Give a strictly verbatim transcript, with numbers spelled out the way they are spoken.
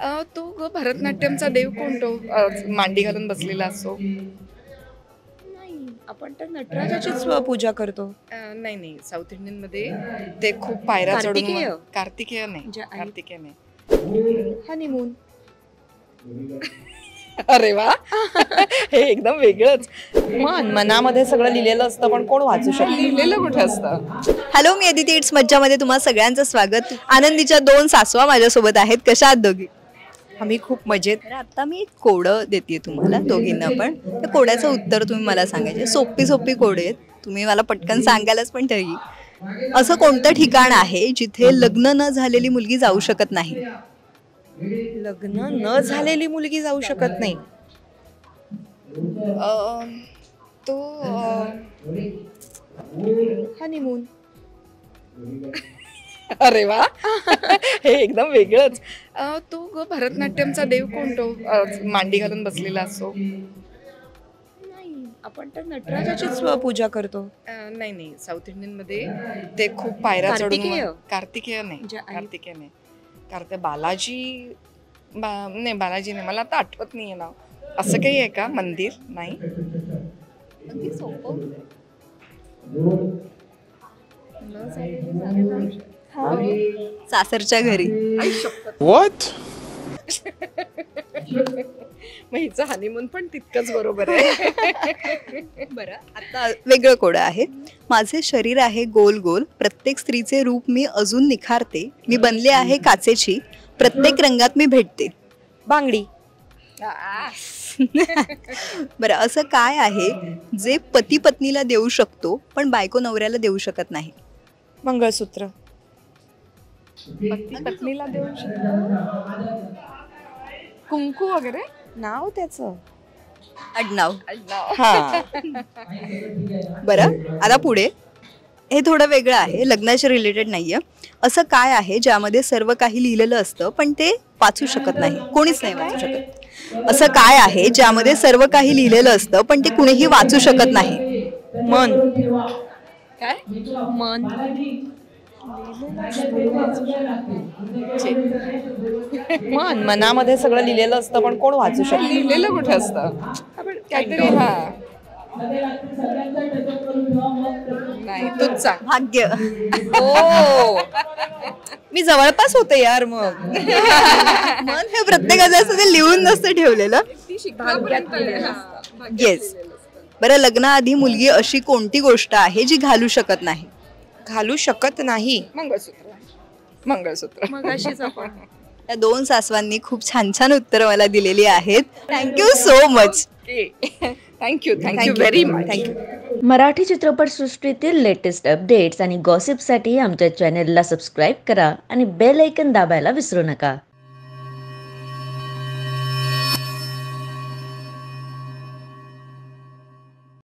अ, तो ग भरतनाट्यमचा देव कोण तो अ, मांडी घालून बसलेला असतो? नाही, आपण तर नटराजाचीच पूजा करतो. अ, नाही नाही साऊथ इंडियनमध्ये ते खूप पायऱ्या चढून कार्तिकेय? कार्तिकेय नाही म्हणजे आई- कार्तिकेय नाही हनीमून. अरे वा हे एकदम वेगळंच. मन मनामध्ये सगळं लिहिलेलं असतं पण कोण वाचू शकतं? लिहिलेलं कुठे असतं? हॅलो, मी अदिती इट्स मज्जामध्ये तुम्हा सगळ्यांचं स्वागत. आनंदीच्या दोन सासवा माझ्यासोबत आहेत. कशा आहात दोघी? आम्ही खूप मजेत. तर आता मी एक कोडं देते तुम्हाला दोघींना पण. त्या कोड्याचं उत्तर तुम्ही मला सांगायचे. सोपी सोपी कोडे आहेत, तुम्ही मला पटकन सांगायलाच पण तरी. असं कोणतं ठिकाण आहे जिथे लग्न न झालेली मुलगी जाऊ शकत नाही? लग्न न झालेली मुलगी जाऊ शकत नाही. अ, तो अ, हनीमून. अरे वा हे एकदम वेगळंच. अ, तो ग भरतनाट्यमचा देव कोण तो अ, मांडी घालून बसलेला असतो? नाही, आपण तर नटराजाचीच पूजा करतो. अ, नाही नाही साऊथ इंडियनमध्ये ते खूप पायऱ्या चढून कार्तिकेय? कार्तिकेय नाही म्हणजे आई- कार्तिकेय नाही कार्तिक बालाजी बा नाही बालाजी नाही, मला आता आठवत नाहीये नाव. असं काही आहे का मंदिर? नाही. अगदी सोपं. सासरच्या घरी. What? मग हिचं हनीमून पण तितकंच बरोबर आहे. बरं, आता वेगळं कोडं आहे. माझे शरीर आहे गोल गोल, प्रत्येक स्त्रीचे रूप मी अजून निखारते. मी बनले आहे काचेची, प्रत्येक रंगात मी भेटते. बांगडी. बरं, असं काय आहे जे पती पत्नीला देऊ शकतो पण बायको नवऱ्याला देऊ शकत नाही? मंगळसूत्र. पती पत्नीला देऊ शकतो. कुंकू वगैरे नाव त्याचं. आडनाव. हा. बरं, आता पुढे. हे थोडं वेगळं आहे, लग्नाच्या रिलेटेड नाहीये. असं काय आहे ज्यामध्ये सर्व काही लिहिलेलं असतं पण ते वाचू शकत नाही, कोणीच नाही वाचू शकत? असं काय आहे ज्यामध्ये सर्व काही लिहिलेलं असतं पण ते कुणीही वाचू शकत नाही? मन. काय? मन. मन मनामध्ये सगळं लिहिलेलं असतं पण कोण वाचू शकतं? लिहिलेलं कुठे असतं? आपण काहीतरी हा नाही तूच सांग. भाग्य. हो. मी जवळपास होते यार. मग मन हे प्रत्येकाचं असं ते लिहून नसतं ठेवलेलं. येस. बरं, लग्नाआधी मुलगी अशी कोणती गोष्ट आहे जी घालू शकत नाही? घालू शकत नाही. मंगळसूत्र. मंगळसूत्र. मग अशीच आपण. त्या दोन सासवांनी खूप छान छान उत्तरं मला दिलेली आहेत. Thank you so much. Thank you thank you very much. Thank you. Marathi चित्रपटसृष्टीतील लेटेस्ट अपडेट्स आणि गॉसिपसाठी आमच्या चॅनेलला सबस्क्राईब करा आणि बेल ऐकन दाबायला विसरू नका.